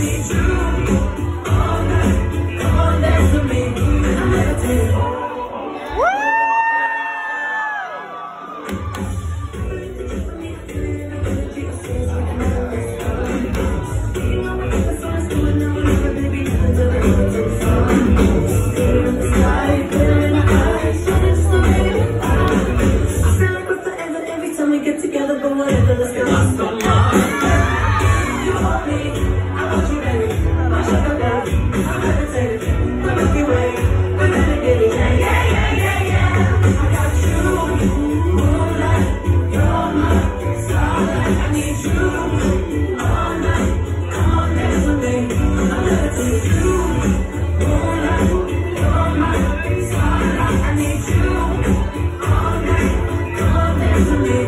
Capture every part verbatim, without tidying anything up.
need you all night. Come on, dance with me. I'm levitating. Together, but whatever, let's get lost on love. You hold me, I want you, baby. My sugar baby, I'm levitated. The Milky Way, we're navigating. Yeah, yeah, yeah, yeah, yeah. I got you, moonlight, you're my starlight. I need you all night. Come on, dance with me. I'm levitating. You, moonlight, you're my starlight. I need you all night. Come on, dance with me.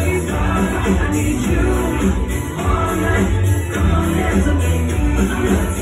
I need you all night. Come on, dance with me.